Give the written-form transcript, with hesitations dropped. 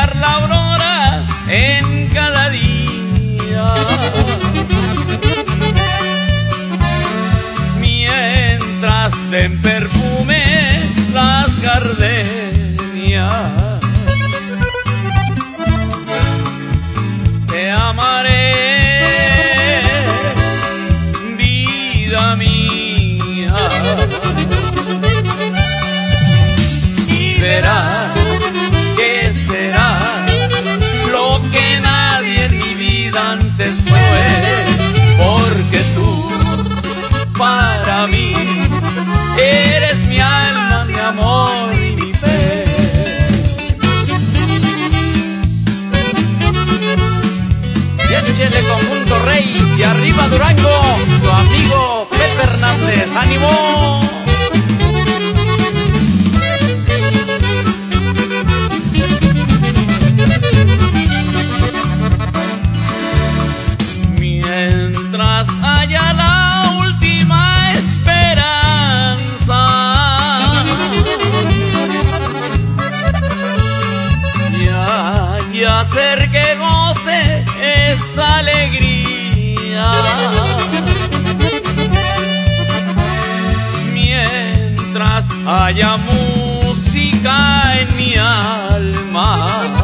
brillar la aurora en cada día. Mientras den perfume las gardenias, te amaré, vida mía, y verás que será lo que nadie en mi vida antes fue, porque tú para mí eres mi alma, mi amor y mi fe. Y échele conjunto Rey y arriba Durango, su amigo Pepe Hernández. ¡Ánimo! Mientras haya la última esperanza, y hacer que goce esa alegría, mientras haya música en mi alma,